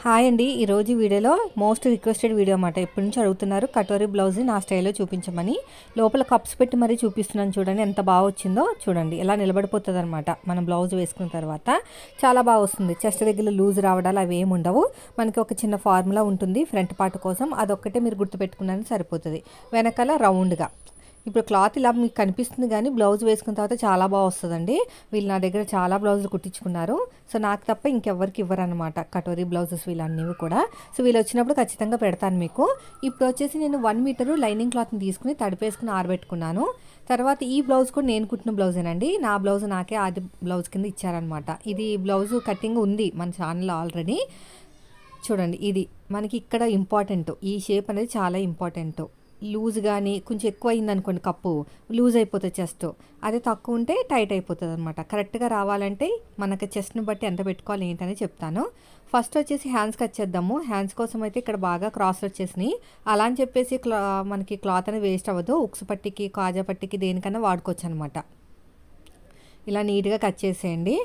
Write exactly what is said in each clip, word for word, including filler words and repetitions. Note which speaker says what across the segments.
Speaker 1: Hi అండి. ఈరోజు వీడియోలో మోస్ట్ రిక్వెస్టెడ్ వీడియో అన్నమాట. ఎప్పటి నుంచి అడుగుతున్నారు కటోరీ బ్లౌజ్ నా స్టైల్లో చూపించమని. లోపల కప్స్ పెట్టి మరీ చూపిస్తున్నాను చూడండి, ఎంత బాగా వచ్చిందో చూడండి. ఎలా నిలబడిపోతుంది అనమాట మనం బ్లౌజ్ వేసుకున్న తర్వాత. చాలా బాగా వస్తుంది. చెస్ట్ దగ్గర లూజ్ రావడాలు అవి ఏమి ఉండవు. మనకి ఒక చిన్న ఫార్ములా ఉంటుంది ఫ్రంట్ పార్ట్ కోసం, అదొక్కటే మీరు గుర్తుపెట్టుకున్నారని సరిపోతుంది. వెనకాల రౌండ్గా ఇప్పుడు క్లాత్ ఇలా మీకు కనిపిస్తుంది, కానీ బ్లౌజ్ వేసుకున్న తర్వాత చాలా బాగా వస్తుందండి. వీళ్ళు నా దగ్గర చాలా బ్లౌజులు కుట్టించుకున్నారు. సో నాకు తప్ప ఇంకెవ్వరికి ఇవ్వరనమాట కటోరీ బ్లౌజెస్ వీళ్ళన్నీ కూడా. సో వీళ్ళు వచ్చినప్పుడు ఖచ్చితంగా పెడతాను మీకు. ఇప్పుడు వచ్చేసి నేను వన్ మీటరు లైనింగ్ క్లాత్ని తీసుకుని తడిపేసుకుని ఆరబెట్టుకున్నాను. తర్వాత ఈ బ్లౌజ్ కూడా నేను కుట్టిన బ్లౌజేనండి. నా బ్లౌజ్ నాకే ఆది బ్లౌజ్ కింద ఇచ్చారనమాట. ఇది బ్లౌజు కటింగ్ ఉంది మన ఛానల్లో ఆల్రెడీ. చూడండి, ఇది మనకి ఇక్కడ ఇంపార్టెంట్. ఈ షేప్ అనేది చాలా ఇంపార్టెంట్. లూజ్ కానీ కొంచెం ఎక్కువ అయిందనుకోండి, కప్పు లూజ్ అయిపోతుంది చెస్ట్. అదే తక్కువ ఉంటే టైట్ అయిపోతుంది అనమాట. కరెక్ట్గా రావాలంటే మనకి చెస్ట్ని బట్టి ఎంత పెట్టుకోవాలి ఏంటని చెప్తాను. ఫస్ట్ వచ్చేసి హ్యాండ్స్కి వచ్చేద్దాము. హ్యాండ్స్ కోసం అయితే ఇక్కడ బాగా క్రాస్ వచ్చేసినాయి. అలా అని చెప్పేసి క్లా మనకి క్లాత్ అనేది వేస్ట్ అవ్వదు. ఉక్స్ పట్టికి, కాజా పట్టికి దేనికన్నా వాడుకోవచ్చు అనమాట. ఇలా నీట్గా కట్ చేసేయండి.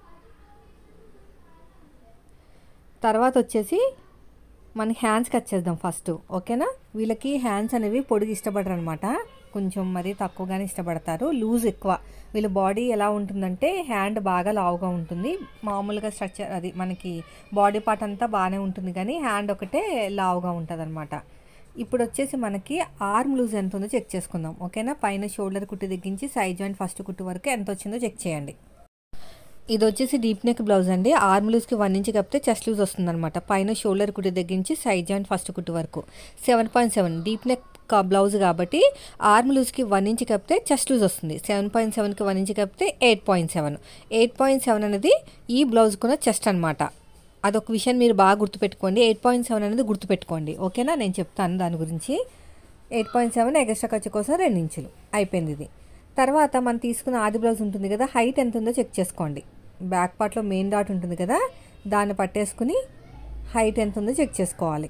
Speaker 1: తర్వాత వచ్చేసి మన హ్యాండ్స్కి వచ్చేద్దాం ఫస్ట్, ఓకేనా. వీళ్ళకి హ్యాండ్స్ అనేవి పొడిగి ఇష్టపడరు అనమాట. కొంచెం మరీ తక్కువగానే ఇష్టపడతారు, లూజ్ ఎక్కువ. వీళ్ళ బాడీ ఎలా ఉంటుందంటే హ్యాండ్ బాగా లావుగా ఉంటుంది. మామూలుగా స్ట్రక్చర్ అది మనకి బాడీ పార్ట్ అంతా బాగానే ఉంటుంది, కానీ హ్యాండ్ ఒకటే లావుగా ఉంటుంది అనమాట. ఇప్పుడు వచ్చేసి మనకి ఆర్మ్ లూజ్ ఎంత ఉందో చెక్ చేసుకుందాం, ఓకేనా. పైన షోల్డర్ కుట్టు తగ్గించి సైడ్ జాయింట్ ఫస్ట్ కుట్టు వరకు ఎంత వచ్చిందో చెక్ చేయండి. ఇది వచ్చేసి డీప్ నెక్ బ్లౌజ్ అండి. ఆర్మ్ లూజ్కి వన్ ఇంచ్ కప్పితే చెస్ట్ లూజ్ వస్తుందన్నమాట. పైన షోల్డర్ కుట్టు తగ్గించి సైడ్ జాయింట్ ఫస్ట్ కుట్టు వరకు seven point seven deep neck blouse కాబట్టి ఆర్మ్ లూజ్కి వన్ ఇంచ్ కప్పితే చెస్ట్ లూజ్ వస్తుంది. సెవెన్ పాయింట్ సెవెన్కి వన్ ఇంచ్ కప్పితే eight point seven eight point seven అనేది ఈ బ్లౌజ్కున్న చెస్ట్ అనమాట. అదొక విషయం మీరు బాగా గుర్తుపెట్టుకోండి. ఎయిట్ పాయింట్ సెవెన్ అనేది గుర్తుపెట్టుకోండి, ఓకేనా. నేను చెప్తాను దాని గురించి. ఎయిట్ పాయింట్ సెవెన్ ఎక్స్ట్రా ఖర్చు కోసం రెండు ఇంచులు అయిపోయింది ఇది. తర్వాత మనం తీసుకున్న ఆది బ్లౌజ్ ఉంటుంది కదా, హైట్ ఎంత ఉందో చెక్ చేసుకోండి. బ్యాక్ పార్ట్లో మెయిన్ డాట్ ఉంటుంది కదా, దాన్ని పట్టేసుకుని హైట్ ఎంత ఉందో చెక్ చేసుకోవాలి.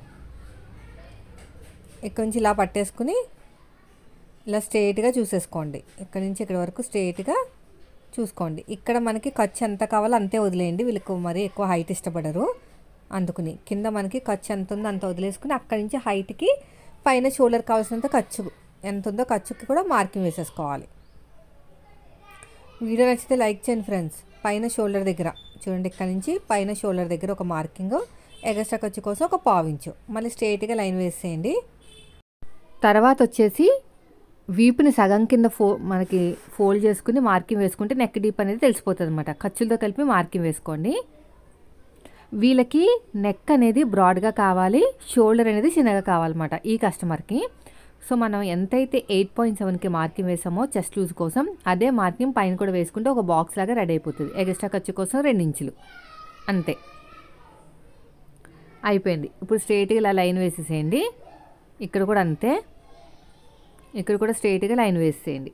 Speaker 1: ఇక్కడ నుంచి ఇలా పట్టేసుకుని ఇలా స్ట్రైట్గా చూసేసుకోండి. ఇక్కడ నుంచి ఇక్కడ వరకు స్ట్రైట్గా చూసుకోండి. ఇక్కడ మనకి ఖర్చు ఎంత కావాలో అంతే వదిలేయండి. వీళ్ళకి మరీ ఎక్కువ హైట్ ఇష్టపడరు, అందుకుని కింద మనకి ఖర్చు ఎంత ఉందో అంత వదిలేసుకుని అక్కడి నుంచి హైట్కి పైన షోల్డర్ కావాల్సినంత ఖర్చు ఎంత ఉందో ఖర్చుకి కూడా మార్కింగ్ వేసేసుకోవాలి. వీడియో నచ్చితే లైక్ చేయండి ఫ్రెండ్స్. పైన షోల్డర్ దగ్గర చూడండి, ఇక్కడ నుంచి పైన షోల్డర్ దగ్గర ఒక మార్కింగ్, ఎగస్ట్రా ఖర్చు కోసం ఒక పావించు, మళ్ళీ స్ట్రైట్గా లైన్ వేసేయండి. తర్వాత వచ్చేసి వీపుని సగం కింద ఫో మనకి ఫోల్డ్ చేసుకుని మార్కింగ్ వేసుకుంటే నెక్ డీప్ అనేది తెలిసిపోతుంది అనమాట. ఖర్చులతో కలిపి మార్కింగ్ వేసుకోండి. వీళ్ళకి నెక్ అనేది బ్రాడ్గా కావాలి, షోల్డర్ అనేది చిన్నగా కావాలన్నమాట ఈ కస్టమర్కి. సో మనం ఎంతైతే ఎయిట్ పాయింట్ సెవెన్కి మార్కింగ్ వేసామో చెస్ట్ లూజ్ కోసం, అదే మార్కింగ్ పైన కూడా వేసుకుంటే ఒక బాక్స్ లాగా రెడీ అయిపోతుంది. ఎక్స్ట్రా ఖర్చు కోసం రెండు ఇంచులు అంతే, అయిపోయింది. ఇప్పుడు స్ట్రైట్గా ఇలా లైన్ వేసేసేయండి. ఇక్కడ కూడా అంతే, ఇక్కడ కూడా స్ట్రైట్గా లైన్ వేసేయండి.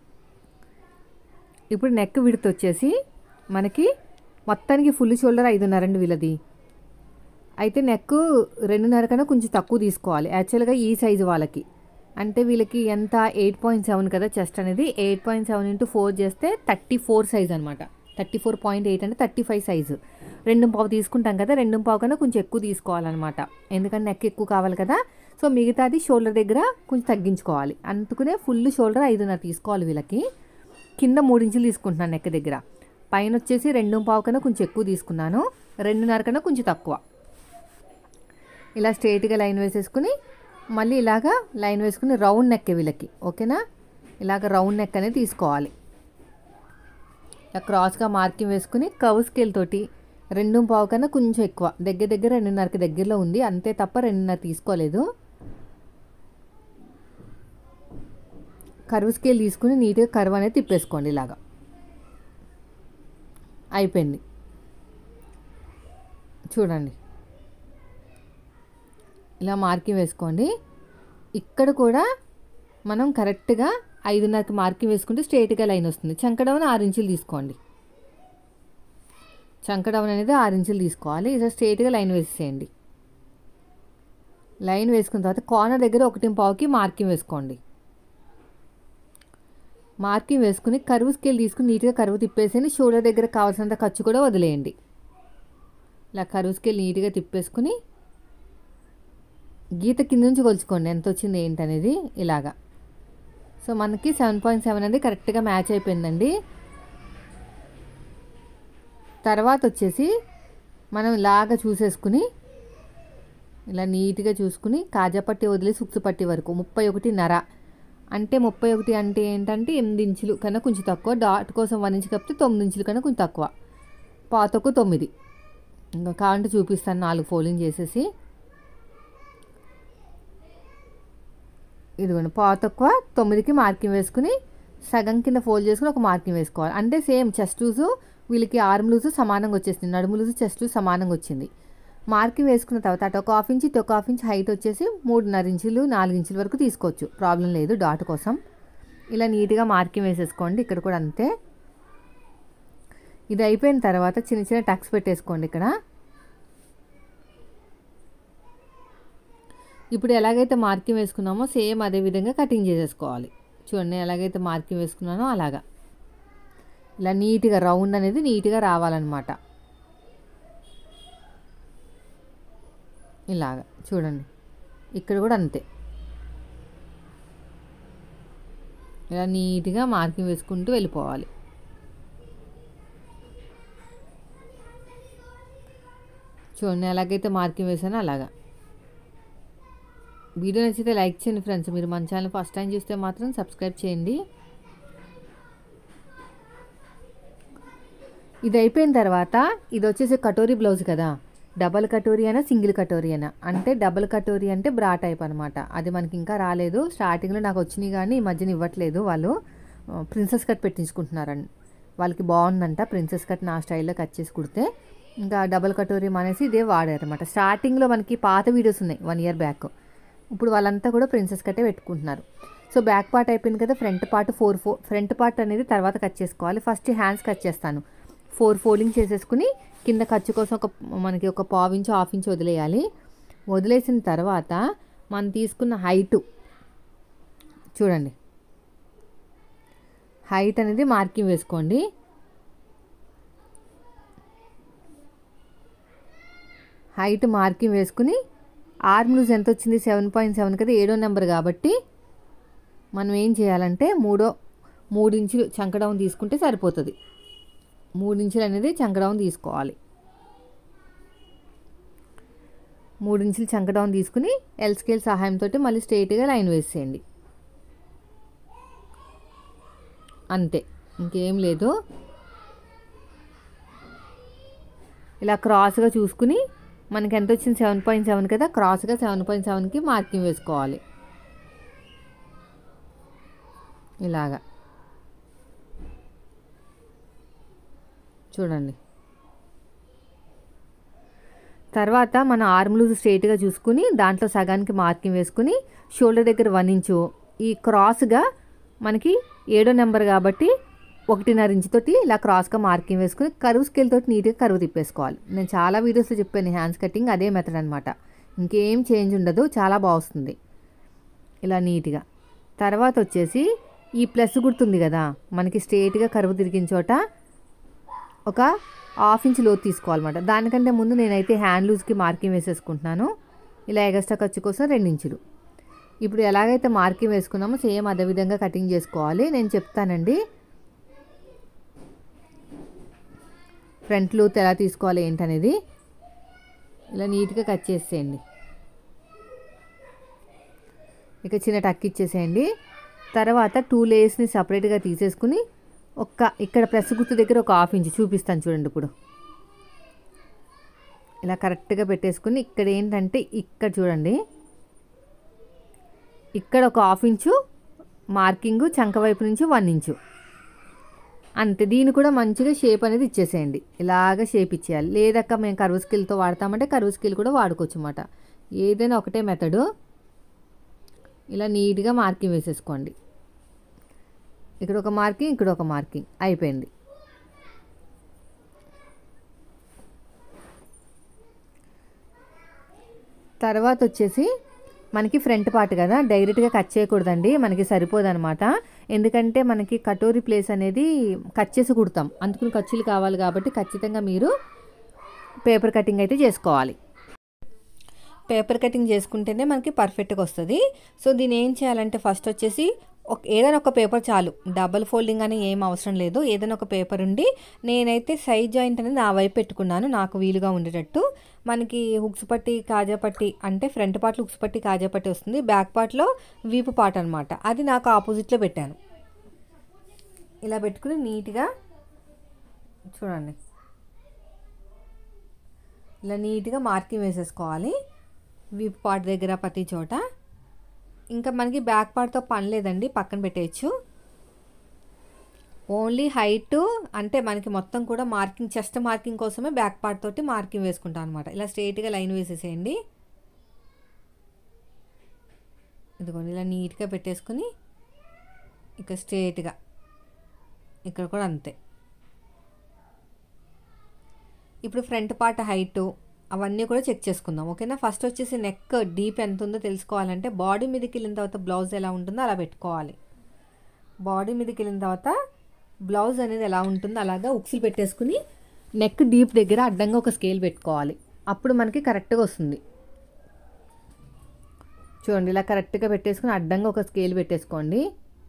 Speaker 1: ఇప్పుడు నెక్ విడ్త్ వచ్చేసి మనకి మొత్తానికి ఫుల్ షోల్డర్ ఐదున్నర అండి వీళ్ళది. అయితే నెక్ రెండున్నర కన్నా కొంచెం తక్కువ తీసుకోవాలి యాక్చువల్గా ఈ సైజు వాళ్ళకి. అంటే వీళ్ళకి ఎంత ఎయిట్ పాయింట్ సెవెన్ కదా చెస్ట్ అనేది, eight point seven into four చేస్తే థర్టీ ఫోర్ సైజ్ అనమాట. థర్టీ ఫోర్ పాయింట్ ఎయిట్ అంటే థర్టీ ఫైవ్ సైజు. రెండు పావు తీసుకుంటాం కదా, రెండు పావు కన్నా కొంచెం ఎక్కువ తీసుకోవాలన్నమాట. ఎందుకంటే నెక్ ఎక్కువ కావాలి కదా. సో మిగతాది షోల్డర్ దగ్గర కొంచెం తగ్గించుకోవాలి. అందుకునే ఫుల్ షోల్డర్ ఐదున్నర తీసుకోవాలి వీళ్ళకి. కింద మూడు ఇంచులు తీసుకుంటున్నాను నెక్ దగ్గర. పైన వచ్చేసి రెండు పావు కన్నా కొంచెం ఎక్కువ తీసుకున్నాను, రెండున్నర కన్నా కొంచెం తక్కువ. ఇలా స్ట్రైట్గా లైన్ వేసేసుకుని మళ్ళీ ఇలాగా లైన్ వేసుకుని రౌండ్ నెక్ వీళ్ళకి, ఓకేనా. ఇలాగ రౌండ్ నెక్ అనేది తీసుకోవాలి. ఇలా క్రాస్గా మార్కింగ్ వేసుకుని కర్వ్ స్కేల్ తోటి రెండు పావు కన్నా కొంచెం ఎక్కువ, దగ్గర దగ్గర రెండున్నరకి దగ్గరలో ఉంది అంతే తప్ప రెండున్నర తీసుకోలేదు. కర్వ్ స్కేల్ తీసుకుని నీట్గా కర్వ్ అనేది తిప్పేసుకోండి. ఇలాగా అయిపోయింది చూడండి. ఇలా మార్కింగ్ వేసుకోండి. ఇక్కడ కూడా మనం కరెక్ట్గా ఐదున్నరకి మార్కింగ్ వేసుకుంటే స్ట్రైట్గా లైన్ వస్తుంది. చంకడౌన్ ఆరు ఇంచులు తీసుకోండి. చంకడౌన్ అనేది ఆరు ఇంచులు తీసుకోవాలి. ఇలా స్ట్రైట్గా లైన్ వేసేయండి. లైన్ వేసుకున్న తర్వాత కార్నర్ దగ్గర ఒకటి పావుకి మార్కింగ్ వేసుకోండి. మార్కింగ్ వేసుకుని కర్వ్ స్కేల్ తీసుకుని నీట్గా కర్వ్ తిప్పేసేయండి. షోల్డర్ దగ్గర కావాల్సినంత ఖర్చు కూడా వదిలేయండి. ఇలా కరువు స్కేల్ నీట్గా తిప్పేసుకుని గీత కింద నుంచి కొలుచుకోండి ఎంత వచ్చింది ఏంటనేది ఇలాగా. సో మనకి సెవెన్ పాయింట్ సెవెన్ అనేది కరెక్ట్గా మ్యాచ్ అయిపోయిందండి. తర్వాత వచ్చేసి మనం ఇలాగా చూసేసుకుని ఇలా నీట్గా చూసుకుని కాజాపట్టి వదిలి సుక్సు పట్టి వరకు ముప్పై ఒకటిన్నర అంటే ముప్పై ఒకటి అంటే ఏంటంటే ఎనిమిది ఇంచులు కన్నా కొంచెం తక్కువ. డాట్ కోసం వన్ ఇంచు కప్పితే తొమ్మిది ఇంచుల కన్నా కొంచెం తక్కువ. పాతకు తొమ్మిది. ఇంకా కావాలంటే చూపిస్తాను నాలుగు ఫోల్డింగ్ చేసేసి. ఇదిగోండి పావు తక్కువ తొమ్మిదికి మార్కింగ్ వేసుకుని సగం కింద ఫోల్డ్ చేసుకుని ఒక మార్కింగ్ వేసుకోవాలి. అంటే సేమ్ చెస్ట్ లూజు వీళ్ళకి ఆర్మ్ లూజు సమానంగా వచ్చేసింది, నడుము లూజు చెస్ట్ లూజ్ సమానంగా వచ్చింది. మార్కింగ్ వేసుకున్న తర్వాత అటు ఒక హాఫ్ ఇంచ్ ఇటు ఒక హాఫ్ ఇంచ్ హైట్ వచ్చేసి మూడున్నర ఇంచులు నాలుగు ఇంచుల వరకు తీసుకోవచ్చు, ప్రాబ్లం లేదు డాట్ కోసం. ఇలా నీట్గా మార్కింగ్ వేసేసుకోండి. ఇక్కడ కూడా అంతే. ఇది అయిపోయిన తర్వాత చిన్న చిన్న టక్స్ పెట్టేసుకోండి ఇక్కడ. ఇప్పుడు ఎలాగైతే మార్కింగ్ వేసుకున్నామో సేమ్ అదే విధంగా కటింగ్ చేసేసుకోవాలి. చూడండి ఎలాగైతే మార్కింగ్ వేసుకున్నానో అలాగా ఇలా నీట్గా రౌండ్ అనేది నీట్గా రావాలన్నమాట. ఇలాగా చూడండి ఇక్కడ కూడా అంతే. ఇలా నీట్గా మార్కింగ్ వేసుకుంటూ వెళ్ళిపోవాలి. చూడండి ఎలాగైతే మార్కింగ్ వేసానో అలాగా. వీడియో నచ్చితే లైక్ చేయండి ఫ్రెండ్స్. మీరు మన ఛానల్ ఫస్ట్ టైం చూస్తే మాత్రం సబ్స్క్రైబ్ చేయండి. ఇది అయిపోయిన తర్వాత ఇది వచ్చేసి కటోరీ బ్లౌజ్ కదా, డబల్ కటోరీ అయినా సింగిల్ కటోరీ అయినా. అంటే డబల్ కటోరీ అంటే బ్రా టైప్ అనమాట. అది మనకి ఇంకా రాలేదు. స్టార్టింగ్లో నాకు వచ్చినాయి కానీ ఈ మధ్యన ఇవ్వట్లేదు. వాళ్ళు ప్రిన్సెస్ కట్ పెట్టించుకుంటున్నారండి. వాళ్ళకి బాగుందంట ప్రిన్సెస్ కట్ నా స్టైల్లో కట్ చేసి కుడితే. ఇంకా డబల్ కటోరీ అనేసి ఇదే వాడారనమాట. స్టార్టింగ్లో మనకి పాత వీడియోస్ ఉన్నాయి వన్ ఇయర్ బ్యాక్. ఇప్పుడు వాళ్ళంతా కూడా ప్రిన్సెస్ కట్టే పెట్టుకుంటున్నారు. సో బ్యాక్ పార్ట్ అయిపోయింది కదా, front part four four front part అనేది తర్వాత కట్ చేసుకోవాలి. ఫస్ట్ హ్యాండ్స్ కట్ చేస్తాను. ఫోర్ ఫోల్డింగ్ చేసేసుకుని కింద ఖర్చు కోసం ఒక మనకి ఒక పావు ఇంచు హాఫ్ ఇంచు వదిలేయాలి. వదిలేసిన తర్వాత మనం తీసుకున్న హైటు చూడండి, హైట్ అనేది మార్కింగ్ వేసుకోండి. హైట్ మార్కింగ్ వేసుకుని ఆర్మ్ లూజ్ ఎంత వచ్చింది సెవెన్ పాయింట్ సెవెన్ కదా, ఏడో నెంబర్ కాబట్టి మనం ఏం చేయాలంటే మూడో మూడు ఇంచులు చంకడౌన్ తీసుకుంటే సరిపోతుంది. మూడు ఇంచులు అనేది చంకడౌన్ తీసుకోవాలి. మూడు ఇంచులు చంకడౌన్ తీసుకుని ఎల్ స్కేల్ సహాయంతో మళ్ళీ స్ట్రైట్గా లైన్ వేసేయండి. అంతే, ఇంకేం లేదు. ఇలా క్రాస్గా చూసుకుని మనకి ఎంత వచ్చింది సెవెన్ పాయింట్ సెవెన్ కదా, క్రాస్గా సెవెన్ పాయింట్ సెవెన్కి మార్కింగ్ వేసుకోవాలి. ఇలాగా చూడండి. తర్వాత మన ఆర్మ్ లూజ్ స్ట్రైట్గా చూసుకుని దాంట్లో సగానికి మార్కింగ్ వేసుకుని షోల్డర్ దగ్గర వన్ ఇంచు ఈ క్రాస్గా మనకి ఏడో నెంబర్ కాబట్టి ఒకటిన్నర ఇంచుతోటి ఇలా క్రాస్గా మార్కింగ్ వేసుకుని కరువు స్కేల్ తోటి నీట్గా కరువు తిప్పేసుకోవాలి. నేను చాలా వీడియోస్లో చెప్పాను హ్యాండ్స్ కటింగ్, అదే మెథడ్ అనమాట. ఇంకేం చేంజ్ ఉండదు, చాలా బాగుంది ఇలా నీట్గా. తర్వాత వచ్చేసి ఈ ప్లస్ గుర్తుంది కదా, మనకి స్ట్రైట్గా కరువు తిరిగిన చోట ఒక హాఫ్ ఇంచ్ లోతు తీసుకోవాలన్నమాట. దానికంటే ముందు నేనైతే హ్యాండ్ లూజ్కి మార్కింగ్ వేసేసుకుంటున్నాను. ఇలా ఎగస్ట్రా ఖర్చు కోసం రెండు ఇంచులు. ఇప్పుడు ఎలాగైతే మార్కింగ్ వేసుకున్నామో సేమ్ అదే విధంగా కటింగ్ చేసుకోవాలి. నేను చెప్తానండి ఫ్రంట్ లూత్ ఎలా తీసుకోవాలి ఏంటనేది. ఇలా నీట్గా కట్ చేసేయండి. ఇక చిన్న టక్ ఇచ్చేసేయండి. తర్వాత టూ లేయర్స్ని సపరేట్గా తీసేసుకుని ఒక్క ఇక్కడ ప్లస్ గుర్తు దగ్గర ఒక హాఫ్ ఇంచ్ చూపిస్తాను చూడండి. ఇప్పుడు ఇలా కరెక్ట్గా పెట్టేసుకుని ఇక్కడ ఏంటంటే ఇక్కడ చూడండి, ఇక్కడ ఒక హాఫ్ ఇంచు మార్కింగు చంక వైపు నుంచి వన్ ఇంచు అంతే. దీన్ని కూడా మంచిగా షేప్ అనేది ఇచ్చేసేయండి. ఇలాగ షేప్ ఇచ్చేయాలి. లేదక్క మేము కర్వ్ స్కేల్తో వాడతామంటే కర్వ్ స్కేల్ కూడా వాడుకోవచ్చు అన్నమాట. ఏదైనా ఒకటే మెథడు. ఇలా నీట్గా మార్కింగ్ వేసేసుకోండి. ఇక్కడ ఒక మార్కింగ్, ఇక్కడ ఒక మార్కింగ్ అయిపోయింది. తర్వాత వచ్చేసి మనకి ఫ్రంట్ పార్ట్ కదా, డైరెక్ట్గా కట్ చేయకూడదండి, మనకి సరిపోదన్నమాట. ఎందుకంటే మనకి కటోరీ ప్లేస్ అనేది కట్ చేసి కుడతాం, అందుకని ఖర్చులు కావాలి కాబట్టి ఖచ్చితంగా మీరు పేపర్ కటింగ్ అయితే చేసుకోవాలి. పేపర్ కటింగ్ చేసుకుంటేనే మనకి పర్ఫెక్ట్గా వస్తుంది. సో దీన్ని ఏం చేయాలంటే ఫస్ట్ వచ్చేసి ఒక ఏదైనా ఒక పేపర్ చాలు, డబల్ ఫోల్డింగ్ అని ఏం అవసరం లేదు. ఏదైనా ఒక పేపర్ ఉండి నేనైతే సైడ్ జాయింట్ అనేది నా వైపు పెట్టుకున్నాను, నాకు వీలుగా ఉండేటట్టు. మనకి హుక్స్ పట్టి కాజా పట్టి అంటే ఫ్రంట్ పార్ట్లో హుక్స్ పట్టి కాజా పట్టి వస్తుంది, బ్యాక్ పార్ట్లో వీపు పార్ట్ అనమాట. అది నాకు ఆపోజిట్లో పెట్టాను. ఇలా పెట్టుకుని నీట్గా చూడండి, ఇలా నీట్గా మార్కింగ్ వేసేసుకోవాలి వీపు పార్ట్ దగ్గర ప్రతి చోట. ఇంకా మనకి బ్యాక్ పార్ట్తో పని లేదండి, పక్కన పెట్టేయచ్చు. ఓన్లీ హైట్ అంటే మనకి మొత్తం కూడా మార్కింగ్, చెస్ట్ మార్కింగ్ కోసమే బ్యాక్ పార్ట్ తోటి మార్కింగ్ వేసుకుంటాం అనమాట. ఇలా స్ట్రైట్గా లైన్ వేసేసేయండి. ఇదిగోండి ఇలా నీట్గా పెట్టేసుకుని ఇక స్ట్రైట్గా ఇక్కడ కూడా అంతే. ఇప్పుడు ఫ్రంట్ పార్ట్ హైటు అవన్నీ కూడా చెక్ చేసుకుందాం, ఓకేనా. ఫస్ట్ వచ్చేసి నెక్ డీప్ ఎంత ఉందో తెలుసుకోవాలంటే బాడీ మీదకి వెళ్ళిన తర్వాత బ్లౌజ్ ఎలా ఉంటుందో అలా పెట్టుకోవాలి. బాడీ మీదకి వెళ్ళిన తర్వాత బ్లౌజ్ అనేది ఎలా ఉంటుందో అలాగా ఉక్సులు పెట్టేసుకుని నెక్ డీప్ దగ్గర అడ్డంగా ఒక స్కేల్ పెట్టుకోవాలి. అప్పుడు మనకి కరెక్ట్గా వస్తుంది. చూడండి ఇలా కరెక్ట్గా పెట్టేసుకుని అడ్డంగా ఒక స్కేల్ పెట్టేసుకోండి.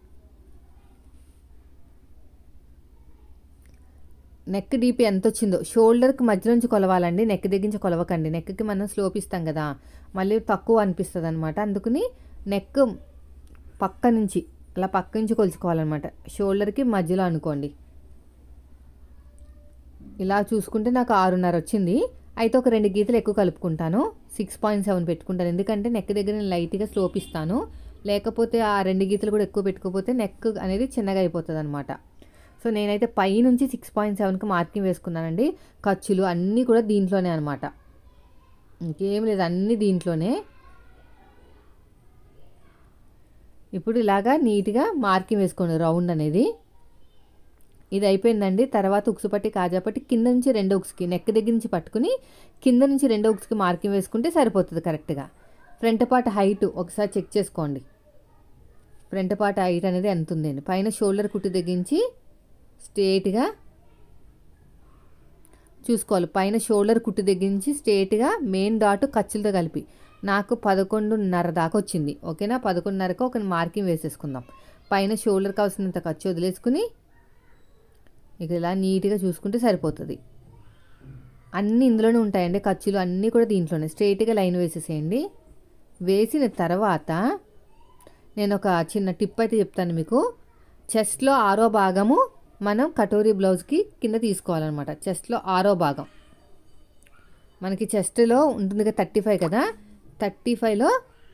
Speaker 1: నెక్ డీప్ ఎంత వచ్చిందో షోల్డర్కి మధ్య నుంచి కొలవాలండి, నెక్ దగ్గర నుంచి కొలవకండి. నెక్కి మనం స్లోప్ ఇస్తాం కదా, మళ్ళీ తక్కువ అనిపిస్తుంది అనమాట. అందుకని నెక్ పక్క నుంచి అలా పక్క నుంచి కొలుచుకోవాలన్నమాట, షోల్డర్కి మధ్యలో అనుకోండి. ఇలా చూసుకుంటే నాకు ఆరున్నర వచ్చింది. అయితే ఒక రెండు గీతలు ఎక్కువ కలుపుకుంటాను, సిక్స్ పాయింట్ సెవెన్ పెట్టుకుంటాను. ఎందుకంటే నెక్ దగ్గర నేను లైట్గా స్లోప్ ఇస్తాను, లేకపోతే ఆ రెండు గీతలు కూడా ఎక్కువ పెట్టుకోకపోతే నెక్ అనేది చిన్నగా అయిపోతుంది అనమాట. సో నేనైతే పై నుంచి సిక్స్ పాయింట్ సెవెన్కి మార్కింగ్ వేసుకున్నానండి. ఖర్చులు అన్నీ కూడా దీంట్లోనే అనమాట, ఇంకేం లేదు, అన్నీ దీంట్లోనే. ఇప్పుడు ఇలాగా నీట్గా మార్కింగ్ వేసుకోండి రౌండ్ అనేది. ఇది అయిపోయిందండి. తర్వాత ఉక్సు పట్టి కాజా పట్టి కింద నుంచి రెండో ఉక్స్కి నెక్ దగ్గర నుంచి పట్టుకుని కింద నుంచి రెండో ఉక్స్కి మార్కింగ్ వేసుకుంటే సరిపోతుంది కరెక్ట్గా. ఫ్రంట్ పార్ట్ హైట్ ఒకసారి చెక్ చేసుకోండి, ఫ్రంట్ పార్ట్ హైట్ అనేది ఎంత ఉందండి. పైన షోల్డర్ కుట్టు తగ్గించి స్ట్రేట్గా చూసుకోవాలి. పైన షోల్డర్ కుట్టు తగ్గించి స్ట్రేట్గా మెయిన్ డాట్ ఖర్చులతో కలిపి నాకు పదకొండున్నర దాకా వచ్చింది, ఓకేనా. పదకొండున్నరకు ఒక మార్కింగ్ వేసేసుకుందాం. పైన షోల్డర్ కావాల్సినంత ఖర్చు వదిలేసుకుని ఇక ఇలా నీట్గా చూసుకుంటే సరిపోతుంది. అన్నీ ఇందులోనే ఉంటాయండి, ఖర్చులు అన్నీ కూడా దీంట్లోనే. స్ట్రైట్గా లైన్ వేసేసేయండి. వేసిన తర్వాత నేను ఒక చిన్న టిప్ అయితే చెప్తాను మీకు. చెస్ట్లో ఆరో భాగము మనం కటోరీ బ్లౌజ్కి కింద తీసుకోవాలన్నమాట. చెస్ట్లో ఆరో భాగం మనకి చెస్ట్లో ఉంటుంది కదా, థర్టీ ఫైవ్ కదా, థర్టీ ఫైవ్లో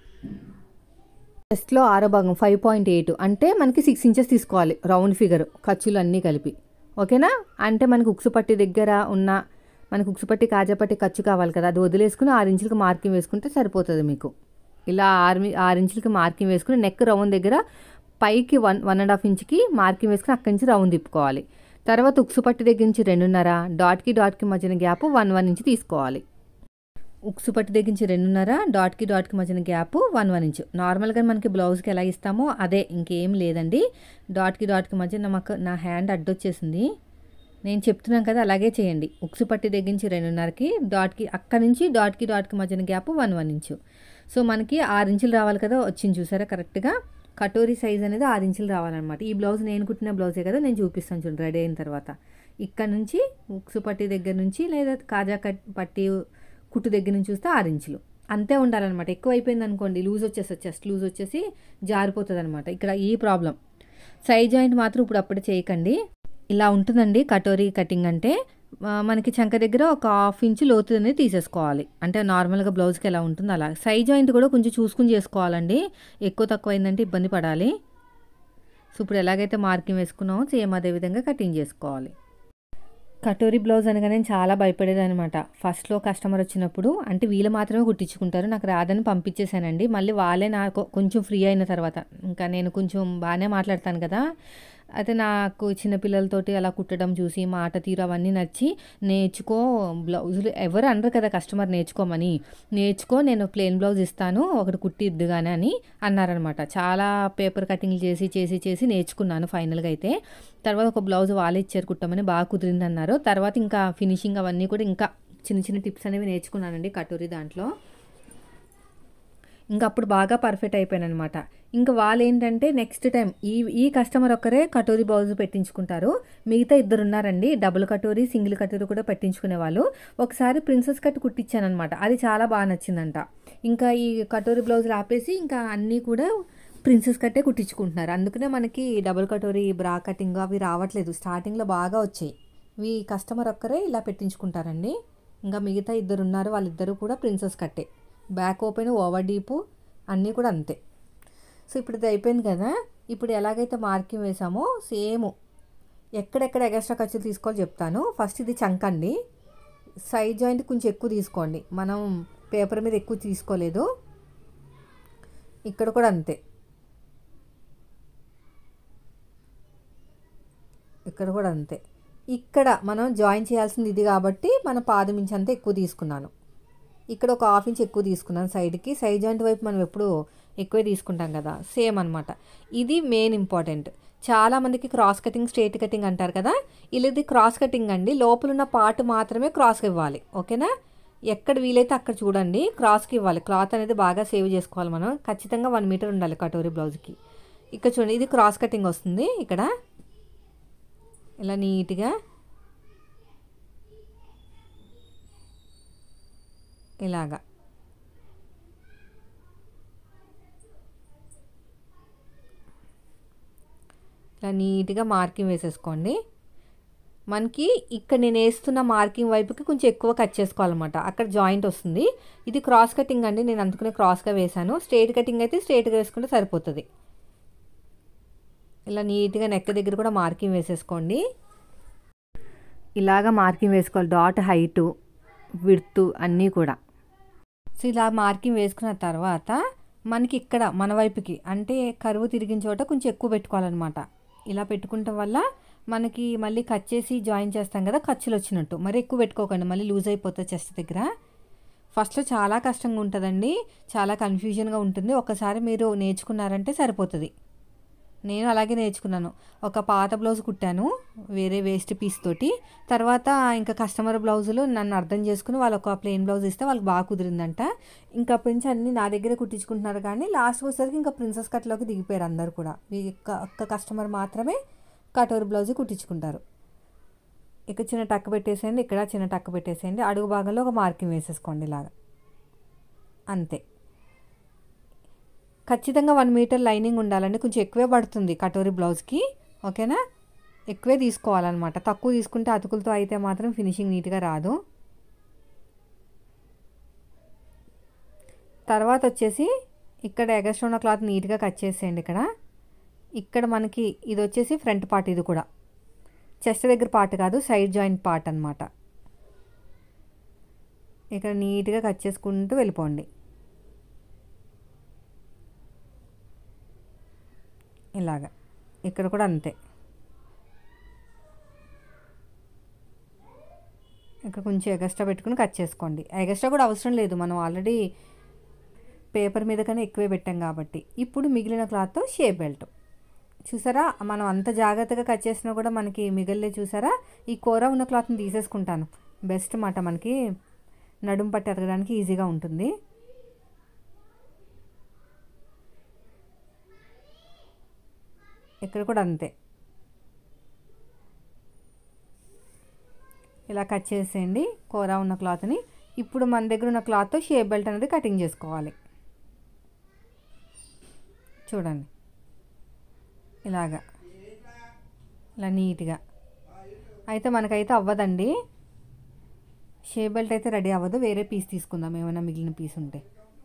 Speaker 1: చెస్ట్లో ఆరో భాగం ఫైవ్ పాయింట్ ఎయిట్ అంటే మనకి సిక్స్ ఇంచెస్ తీసుకోవాలి రౌండ్ ఫిగర్, ఖర్చులు అన్నీ కలిపి, ఓకేనా. అంటే మనకి ఉక్సు పట్టి దగ్గర ఉన్న మనకు ఉక్సు పట్టి కాజా పట్టి ఖర్చు కావాలి కదా, అది వదిలేసుకుని ఆరు ఇంచులకి మార్కింగ్ వేసుకుంటే సరిపోతుంది మీకు. ఇలా ఆరు ఆరు ఇంచులకి మార్కింగ్ వేసుకుని నెక్ రౌండ్ దగ్గర పైకి వన్ వన్ అండ్ హాఫ్ ఇంచ్కి మార్కింగ్ వేసుకుని అక్కడి నుంచి రౌండ్ తిప్పుకోవాలి. తర్వాత ఉక్సు పట్టి దగ్గర నుంచి రెండున్నర, డాట్కి డాట్కి మధ్యన గ్యాప్ వన్ వన్ ఇంచ్ తీసుకోవాలి. ఉక్సు పట్టి దగ్గర నుంచి రెండున్నర, డాట్కి డాట్కి మధ్యన గ్యాప్ వన్ వన్ ఇంచ్. నార్మల్గా మనకి బ్లౌజ్కి ఎలా ఇస్తామో అదే, ఇంకేం లేదండి. డాట్కి డాట్కి మధ్య మాకు నా హ్యాండ్ అడ్డొచ్చేసింది, నేను చెప్తున్నాను కదా అలాగే చేయండి. ఉక్సు పట్టి దగ్గర నుంచి రెండున్నరకి, డాట్కి అక్కడి నుంచి డాట్కి డాట్కి మధ్యన gap one one inch. So మనకి ఆరు ఇంచులు రావాలి కదా, వచ్చింది చూసారా కరెక్ట్గా. కటోరీ సైజ్ అనేది ఆరు ఇంచులు రావాలన్నమాట. ఈ బ్లౌజ్ నేను కుట్టిన బ్లౌజే కదా, నేను చూపిస్తాను చూడండి రెడీ అయిన తర్వాత. ఇక్కడ నుంచి ఉక్సు పట్టి దగ్గర నుంచి లేదా కాజా కట్ పట్టి కుట్టు దగ్గర నుంచి చూస్తే ఆరు ఇంచులు అంతే ఉండాలన్నమాట. ఎక్కువ అయిపోయింది అనుకోండి లూజ్ వచ్చేస్తుంది, చెస్ట్ లూజ్ వచ్చేసి జారిపోతుంది అనమాట. ఇక్కడ ఈ ప్రాబ్లం. సైడ్ జాయింట్ మాత్రం ఇప్పుడు అప్పుడే చేయకండి. ఇలా ఉంటుందండి కటోరీ కటింగ్ అంటే. మనకి చంక దగ్గర ఒక హాఫ్ ఇంచు లోతు అనేది తీసేసుకోవాలి, అంటే నార్మల్గా బ్లౌజ్కి ఎలా ఉంటుందో అలా. సైడ్ జాయింట్ కూడా కొంచెం చూసుకుని చేసుకోవాలండి, ఎక్కువ తక్కువ అయిందంటే ఇబ్బంది పడాలి. సో ఇప్పుడు ఎలాగైతే మార్కింగ్ వేసుకున్నామో సేమ్ అదే విధంగా కటింగ్ చేసుకోవాలి. కటోరీ బ్లౌజ్ అనగా నేను చాలా భయపడేది అనమాట ఫస్ట్లో. కస్టమర్ వచ్చినప్పుడు అంటే వీళ్ళు మాత్రమే కుట్టించుకుంటారు, నాకు రాదని పంపించేశానండి. మళ్ళీ వాళ్ళే నాకు కొంచెం ఫ్రీ అయిన తర్వాత, ఇంకా నేను కొంచెం బాగానే మాట్లాడతాను కదా, అయితే నాకు చిన్నపిల్లలతోటి అలా కుట్టడం చూసి మాట తీరు అవన్నీ నచ్చి నేర్చుకో బ్లౌజులు, ఎవరు అనరు కదా కస్టమర్ నేర్చుకోమని, నేర్చుకో నేను ప్లెయిన్ బ్లౌజ్ ఇస్తాను ఒకటి కుట్టిద్దుగానే అని అన్నారనమాట. చాలా పేపర్ కటింగ్లు చేసి చేసి చేసి నేర్చుకున్నాను ఫైనల్గా అయితే. తర్వాత ఒక బ్లౌజ్ వాళ్ళే ఇచ్చారు కుట్టమని, బాగా కుదిరింది అన్నారు. తర్వాత ఇంకా ఫినిషింగ్ అవన్నీ కూడా ఇంకా చిన్న చిన్న టిప్స్ అనేవి నేర్చుకున్నానండి కటోరీ దాంట్లో. ఇంకా అప్పుడు బాగా పర్ఫెక్ట్ అయిపోయాను అనమాట. ఇంకా వాళ్ళు ఏంటంటే నెక్స్ట్ టైం ఈ ఈ కస్టమర్ ఒక్కరే కటోరీ బ్లౌజ్ పెట్టించుకుంటారు. మిగతా ఇద్దరు ఉన్నారండి డబుల్ కటోరీ సింగిల్ కటోరీ కూడా పెట్టించుకునే వాళ్ళు. ఒకసారి ప్రిన్సెస్ కట్ కుట్టించాను అనమాట. అది చాలా బాగా నచ్చిందంట. ఇంకా ఈ కటోరీ బ్లౌజులు ఆపేసి ఇంకా అన్నీ కూడా ప్రిన్సెస్ కట్టే కుట్టించుకుంటున్నారు. అందుకనే మనకి డబుల్ కటోరీ బ్రా కటింగ్ అవి రావట్లేదు. స్టార్టింగ్లో బాగా వచ్చాయి. ఈ కస్టమర్ ఒక్కరే ఇలా పెట్టించుకుంటారండి. ఇంకా మిగతా ఇద్దరు ఉన్నారు, వాళ్ళిద్దరూ కూడా ప్రిన్సెస్ కట్టే. బ్యాక్ ఓపెన్ ఓవర్ డీపు అన్నీ కూడా అంతే. సో ఇప్పుడు ఇది అయిపోయింది కదా. ఇప్పుడు ఎలాగైతే మార్కింగ్ వేసామో సేమ్ ఎక్కడెక్కడ ఎక్స్ట్రా ఖర్చులు తీసుకోవాలో చెప్తాను. ఫస్ట్ ఇది చంక్ అండి. సైడ్ జాయింట్ కొంచెం ఎక్కువ తీసుకోండి. మనం పేపర్ మీద ఎక్కువ తీసుకోలేదు. ఇక్కడ కూడా అంతే. ఇక్కడ కూడా అంతే. ఇక్కడ మనం జాయిన్ చేయాల్సింది ఇది కాబట్టి మన పాదం ఇంచ్ అంతా ఎక్కువ తీసుకున్నాను. ఇక్కడ ఒక హాఫ్ ఇంచ్ ఎక్కువ తీసుకున్నాను సైడ్కి. సైడ్ జాయింట్ వైపు మనం ఎప్పుడు ఎక్కువే తీసుకుంటాం కదా, సేమ్ అనమాట. ఇది మెయిన్ ఇంపార్టెంట్. చాలామందికి క్రాస్ కటింగ్ స్ట్రేట్ కటింగ్ అంటారు కదా, ఇది క్రాస్ కటింగ్ అండి. లోపల ఉన్న పార్ట్ మాత్రమే క్రాస్కి ఇవ్వాలి, ఓకేనా. ఎక్కడ వీలైతే అక్కడ చూడండి క్రాస్కి ఇవ్వాలి. క్లాత్ అనేది బాగా సేవ్ చేసుకోవాలి మనం. ఖచ్చితంగా వన్ మీటర్ ఉండాలి కటోరీ బ్లౌజ్కి. ఇక్కడ చూడండి ఇది క్రాస్ కటింగ్ వస్తుంది. ఇక్కడ ఇలా నీట్గా ఇలాగా ఇలా నీట్గా మార్కింగ్ వేసేసుకోండి. మనకి ఇక్కడ నేను వేస్తున్న మార్కింగ్ వైపుకి కొంచెం ఎక్కువ కట్ చేసుకోవాలన్నమాట. అక్కడ జాయింట్ వస్తుంది. ఇది క్రాస్ కటింగ్ అండి, నేను అందుకనే క్రాస్గా వేసాను. స్ట్రైట్ కటింగ్ అయితే స్ట్రైట్గా వేసుకుంటే సరిపోతుంది. ఇలా నీట్గా నెక్ దగ్గర కూడా మార్కింగ్ వేసేసుకోండి. ఇలాగా మార్కింగ్ వేసుకోవాలి. డాట్ హైటు విడ్త్ అన్నీ కూడా. సో ఇలా మార్కింగ్ వేసుకున్న తర్వాత మనకి ఇక్కడ మన వైపుకి అంటే కరువు తిరిగిన చోట కొంచెం ఎక్కువ పెట్టుకోవాలన్నమాట. ఇలా పెట్టుకుంటాం వల్ల మనకి మళ్ళీ కట్ చేసి జాయిన్ చేస్తాం కదా, ఖర్చులు వచ్చినట్టు. మరి ఎక్కువ పెట్టుకోకండి, మళ్ళీ లూజ్ అయిపోతుంది చెస్ట్ దగ్గర. ఫస్ట్లో చాలా కష్టంగా ఉంటుందండి, చాలా కన్ఫ్యూజన్గా ఉంటుంది. ఒకసారి మీరు నేర్చుకున్నారంటే సరిపోతుంది. నేను అలాగే నేర్చుకున్నాను. ఒక పాత బ్లౌజ్ కుట్టాను వేరే వేస్ట్ పీస్ తోటి. తర్వాత ఇంకా కస్టమర్ బ్లౌజులు నన్ను అర్థం చేసుకుని వాళ్ళు ఒక ప్లెయిన్ బ్లౌజ్ ఇస్తే వాళ్ళకి బాగా కుదిరిందంట. ఇంకా అప్పటి నుంచి అన్నీ నా దగ్గరే కుట్టించుకుంటున్నారు. కానీ లాస్ట్ వచ్చేసరికి ఇంకా ప్రిన్సెస్ కట్లోకి దిగిపోయారు అందరు కూడా. ఈ ఒక్క కస్టమర్ మాత్రమే కటోరీ బ్లౌజ్ కుట్టించుకుంటారు. ఇక్కడ చిన్న టక్ పెట్టేసేయండి, ఇక్కడ చిన్న టక్ పెట్టేసేయండి. అడుగు భాగంలో ఒక మార్కింగ్ వేసేసుకోండి ఇలాగా, అంతే. ఖచ్చితంగా వన్ మీటర్ లైనింగ్ ఉండాలండి. కొంచెం ఎక్కువే పడుతుంది కటోరీ బ్లౌజ్కి, ఓకేనా. ఎక్కువే తీసుకోవాలన్నమాట. తక్కువ తీసుకుంటే అతుకులతో అయితే మాత్రం ఫినిషింగ్ నీట్గా రాదు. తర్వాత వచ్చేసి ఇక్కడ ఎగస్ట్రా ఉన్న క్లాత్ నీట్గా కట్ చేసేయండి. ఇక్కడ ఇక్కడ మనకి ఇది వచ్చేసి ఫ్రంట్ పార్ట్, ఇది కూడా చెస్ట్ దగ్గర పార్ట్ కాదు, సైడ్ జాయింట్ పార్ట్ అనమాట. ఇక్కడ నీట్గా కట్ చేసుకుంటూ వెళ్ళిపోండి. ఇలాగా ఇక్కడ కూడా అంతే. ఇక్కడ కొంచెం ఎగస్ట్రా పెట్టుకుని కట్ చేసుకోండి. ఎగస్ట్రా కూడా అవసరం లేదు, మనం ఆల్రెడీ పేపర్ మీద కన్నా ఎక్కువే పెట్టాం కాబట్టి. ఇప్పుడు మిగిలిన క్లాత్తో షేప్ బెల్ట్ చూసారా, మనం అంత జాగ్రత్తగా కట్ చేసినా కూడా మనకి మిగిలిలే. చూసారా, ఈ కూర ఉన్న క్లాత్ని తీసేసుకుంటాను. బెస్ట్ మాట, మనకి నడుము పట్టి ఎతకడానికి ఈజీగా ఉంటుంది. ఇక్కడ కూడా అంతే. ఇలా కట్ చేసేయండి కూర ఉన్న క్లాత్ని. ఇప్పుడు మన దగ్గర ఉన్న క్లాత్తో షేప్ బెల్ట్ అనేది కటింగ్ చేసుకోవాలి. చూడండి ఇలాగా, ఇలా నీట్గా. అయితే మనకైతే అవ్వదండి షేప్ బెల్ట్, అయితే రెడీ అవ్వదు. వేరే పీస్ తీసుకుందాం, ఏమైనా మిగిలిన పీస్ ఉంటే.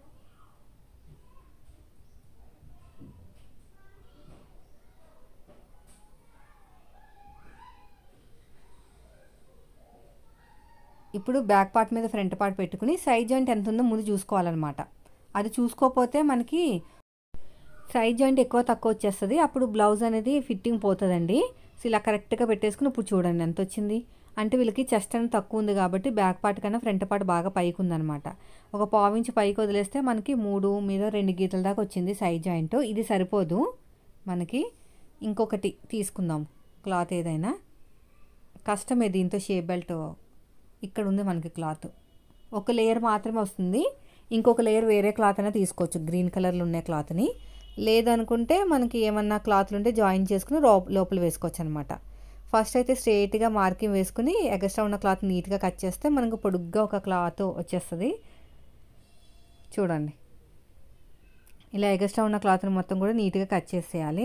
Speaker 1: ఇప్పుడు బ్యాక్ పార్ట్ మీద ఫ్రంట్ పార్ట్ పెట్టుకుని సైడ్ జాయింట్ ఎంత ఉందో ముందు చూసుకోవాలన్నమాట. అది చూసుకోకపోతే మనకి సైడ్ జాయింట్ ఎక్కువ తక్కువ వచ్చేస్తుంది. అప్పుడు బ్లౌజ్ అనేది ఫిట్టింగ్ పోతుందండి. సో ఇలా కరెక్ట్గా పెట్టేసుకుని ఇప్పుడు చూడండి ఎంత వచ్చింది. అంటే వీళ్ళకి చెస్ట్ అనేది తక్కువ ఉంది కాబట్టి బ్యాక్ పార్ట్ కన్నా ఫ్రంట్ పార్ట్ బాగా పైకి ఉందన్నమాట. ఒక పావు ఇంచు పైకి వదిలేస్తే మనకి మూడు మీద రెండు గీతల దాకా వచ్చింది సైడ్ జాయింట్. ఇది సరిపోదు మనకి, ఇంకొకటి తీసుకుందాం క్లాత్ ఏదైనా. కష్టమే దీంతో షేప్ బెల్ట్ ఇక్కడ ఉంది మనకి క్లాత్. ఒక లేయర్ మాత్రమే వస్తుంది, ఇంకొక లేయర్ వేరే క్లాత్ అయినా తీసుకోవచ్చు, గ్రీన్ కలర్లో ఉన్న క్లాత్ని. లేదనుకుంటే మనకి ఏమన్నా క్లాత్లు ఉంటే జాయిన్ చేసుకుని లోపల వేసుకోవచ్చు అనమాట. ఫస్ట్ అయితే స్ట్రైట్గా మార్కింగ్ వేసుకుని ఎక్స్ట్రా ఉన్న క్లాత్ నీట్గా కట్ చేస్తే మనకు పొడుగ్గా ఒక క్లాత్ వచ్చేస్తుంది. చూడండి, ఇలా ఎక్స్ట్రా ఉన్న క్లాత్ని మొత్తం కూడా నీట్గా కట్ చేసేయాలి.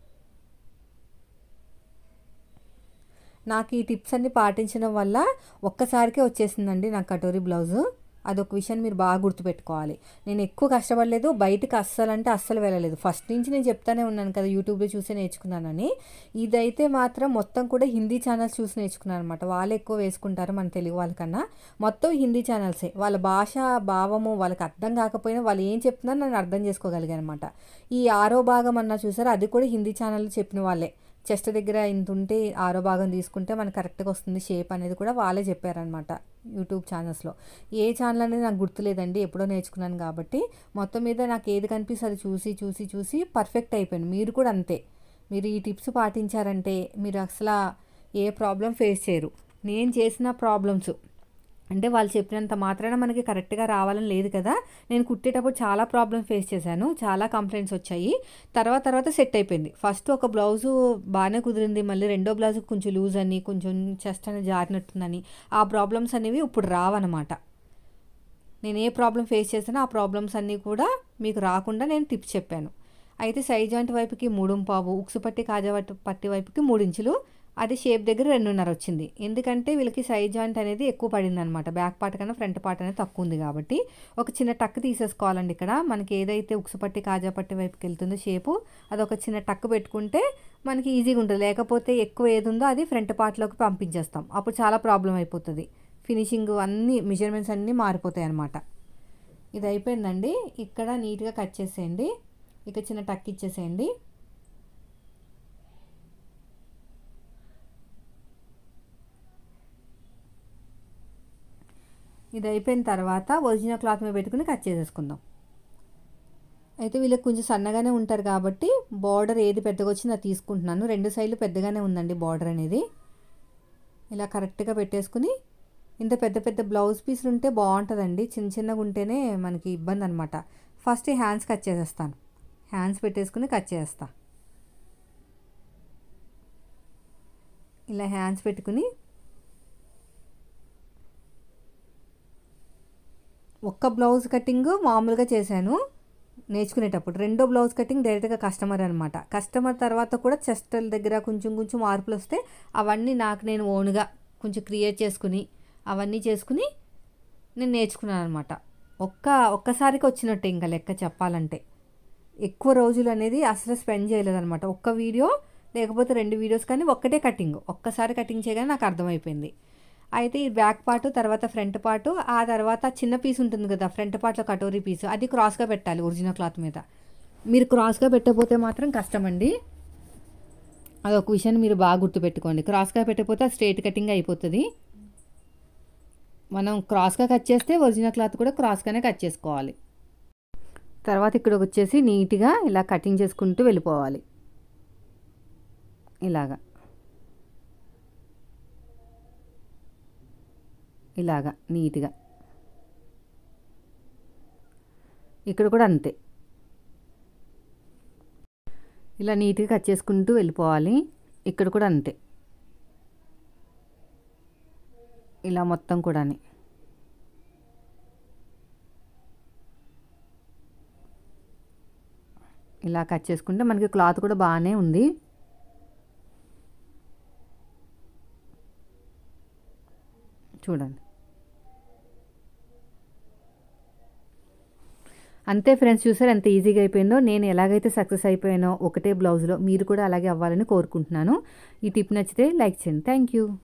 Speaker 1: నాకు ఈ టిప్స్ అన్ని పాటించడం వల్ల ఒక్కసారికే వచ్చేసిందండి నాకు కటోరీ బ్లౌజు. అదొక విషయాన్ని మీరు బాగా గుర్తుపెట్టుకోవాలి. నేను ఎక్కువ కష్టపడలేదు, బయటకు అస్సలు అంటే అస్సలు వెళ్ళలేదు. ఫస్ట్ నుంచి నేను చెప్తానే ఉన్నాను కదా, యూట్యూబ్లో చూసే నేర్చుకున్నానని. ఇదైతే మాత్రం మొత్తం కూడా హిందీ ఛానల్స్ చూసి నేర్చుకున్నాను అనమాట. వాళ్ళు ఎక్కువ వేసుకుంటారు మన తెలుగు వాళ్ళకన్నా. మొత్తం హిందీ ఛానల్సే. వాళ్ళ భాష భావము వాళ్ళకి అర్థం కాకపోయినా వాళ్ళు ఏం చెప్తున్నారో నేను అర్థం చేసుకోగలిగాను అనమాట. ఈ ఆరో భాగం అన్నా చూసారా, అది కూడా హిందీ ఛానల్ చెప్పిన వాళ్ళే. చెస్ట్ దగ్గర ఇంత ఉంటే ఆరో భాగం తీసుకుంటే మనకు కరెక్ట్గా వస్తుంది షేప్ అనేది కూడా వాళ్ళే చెప్పారనమాట యూట్యూబ్ ఛానల్స్లో. ఏ ఛానల్ అనేది నాకు గుర్తులేదండి, ఎప్పుడో నేర్చుకున్నాను కాబట్టి. మొత్తం మీద నాకు ఏది కనిపిస్తే అది చూసి చూసి చూసి పర్ఫెక్ట్ అయిపోయాను. మీరు కూడా అంతే. మీరు ఈ టిప్స్ పాటించారంటే మీరు అసలు ఏ ప్రాబ్లం ఫేస్ చేయరు. నేను చేసిన ప్రాబ్లమ్స్ అంటే వాళ్ళు చెప్పినంత మాత్రాన మనకి కరెక్ట్గా రావాలని లేదు కదా. నేను కుట్టేటప్పుడు చాలా ప్రాబ్లమ్ ఫేస్ చేశాను, చాలా కంప్లైంట్స్ వచ్చాయి. తర్వాత తర్వాత సెట్ అయిపోయింది. ఫస్ట్ ఒక బ్లౌజు బాగానే కుదిరింది, మళ్ళీ రెండో బ్లౌజు కొంచెం లూజ్ అని, కొంచెం చెస్ట్ అనేది జారినట్టుందని, ఆ ప్రాబ్లమ్స్ అనేవి ఇప్పుడు రావన్నమాట. నేను ఏ ప్రాబ్లం ఫేస్ చేశానో ఆ ప్రాబ్లమ్స్ అన్నీ కూడా మీకు రాకుండా నేను టిప్స్ చెప్పాను. అయితే సైడ్ జాయింట్ వైపుకి మూడు పావు, ఉక్సు పట్టి కాజా పట్టి వైపుకి మూడు ఇంచులు, అది షేప్ దగ్గర రెండున్నర వచ్చింది. ఎందుకంటే వీళ్ళకి సైడ్ జాయింట్ అనేది ఎక్కువ పడింది అనమాట. బ్యాక్ పార్ట్ కన్నా ఫ్రంట్ పార్ట్ అనేది తక్కువ ఉంది కాబట్టి ఒక చిన్న టక్ తీసేసుకోవాలండి. ఇక్కడ మనకి ఏదైతే ఉక్సు పట్టి కాజా పట్టి వైపుకి వెళ్తుందో షేపు, అదొక చిన్న టక్ పెట్టుకుంటే మనకి ఈజీగా ఉంటుంది. లేకపోతే ఎక్కువ ఏది ఉందో అది ఫ్రంట్ పార్ట్లోకి పంపించేస్తాం, అప్పుడు చాలా ప్రాబ్లం అయిపోతుంది. ఫినిషింగ్ అన్నీ మెజర్మెంట్స్ అన్నీ మారిపోతాయి అనమాట. ఇది అయిపోయిందండి. ఇక్కడ నీట్గా కట్ చేసేయండి. ఇక చిన్న టక్ ఇచ్చేసేయండి. ఇది అయిపోయిన తర్వాత ఒరిజినల్ క్లాత్ మీద పెట్టుకుని కట్ చేసేసుకుందాం. అయితే వీళ్ళకి కొంచెం సన్నగానే ఉంటారు కాబట్టి బార్డర్ ఏది పెద్దగా వచ్చిందో అది తీసుకుంటున్నాను. రెండు సైడ్లు పెద్దగానే ఉందండి బార్డర్ అనేది. ఇలా కరెక్ట్గా పెట్టేసుకుని, ఇంత పెద్ద పెద్ద బ్లౌజ్ పీసులు ఉంటే బాగుంటుందండి, చిన్న చిన్నగా ఉంటేనే మనకి ఇబ్బంది అనమాట. ఫస్ట్ హ్యాండ్స్ కట్ చేసేస్తాను. హ్యాండ్స్ పెట్టేసుకుని కట్ చేస్తా. ఇలా హ్యాండ్స్ పెట్టుకుని ఒక్క బ్లౌజ్ కటింగ్ మామూలుగా చేశాను నేర్చుకునేటప్పుడు. రెండో బ్లౌజ్ కటింగ్ డైరెక్ట్గా కస్టమర్ అనమాట. కస్టమర్ తర్వాత కూడా చెస్ట్ దగ్గర కొంచెం కొంచెం మార్పులు వస్తే అవన్నీ నాకు నేను ఓన్గా కొంచెం క్రియేట్ చేసుకుని అవన్నీ చేసుకుని నేను నేర్చుకున్నాను అనమాట. ఒక్క ఒక్కసారికి వచ్చినట్టే ఇంకా లెక్క చెప్పాలంటే. ఎక్కువ రోజులు అనేది అసలు స్పెండ్ చేయలేదన్నమాట. ఒక్క వీడియో లేకపోతే రెండు వీడియోస్ కానీ ఒక్కటే కటింగ్, ఒక్కసారి కటింగ్ చేయగానే నాకు అర్థమైపోయింది. అయితే ఈ బ్యాక్ పార్ట్, తర్వాత ఫ్రంట్ పార్ట్, ఆ తర్వాత చిన్న పీస్ ఉంటుంది కదా ఫ్రంట్ పార్ట్లో కటోరీ పీస్, అది క్రాస్గా పెట్టాలి ఒరిజినల్ క్లాత్ మీద. మీరు క్రాస్గా పెట్టకపోతే మాత్రం కష్టమండి. అదొక విషయాన్ని మీరు బాగా గుర్తుపెట్టుకోండి. క్రాస్గా పెట్టకపోతే అది స్ట్రైట్ కటింగ్ అయిపోతుంది. మనం క్రాస్గా కట్ చేస్తే ఒరిజినల్ క్లాత్ కూడా క్రాస్గానే కట్ చేసుకోవాలి. తర్వాత ఇక్కడ వచ్చేసి నీట్గా ఇలా కటింగ్ చేసుకుంటూ వెళ్ళిపోవాలి. ఇలాగా ఇలాగా నీట్గా. ఇక్కడ కూడా అంతే, ఇలా నీట్గా కట్ చేసుకుంటూ వెళ్ళిపోవాలి. ఇక్కడ కూడా అంతే, ఇలా మొత్తం కూడా ఇలా కట్ చేసుకుంటే మనకి క్లాత్ కూడా బాగానే ఉంది. చూడండి, అంతే ఫ్రెండ్స్. చూసారు ఎంత ఈజీగా అయిపోయిందో. నేను ఎలాగైతే సక్సెస్ అయిపోయానో ఒకటే బ్లౌజ్లో మీరు కూడా అలాగే అవ్వాలని కోరుకుంటున్నాను. ఈ టిప్ నచ్చితే లైక్ చేయండి. Thank you.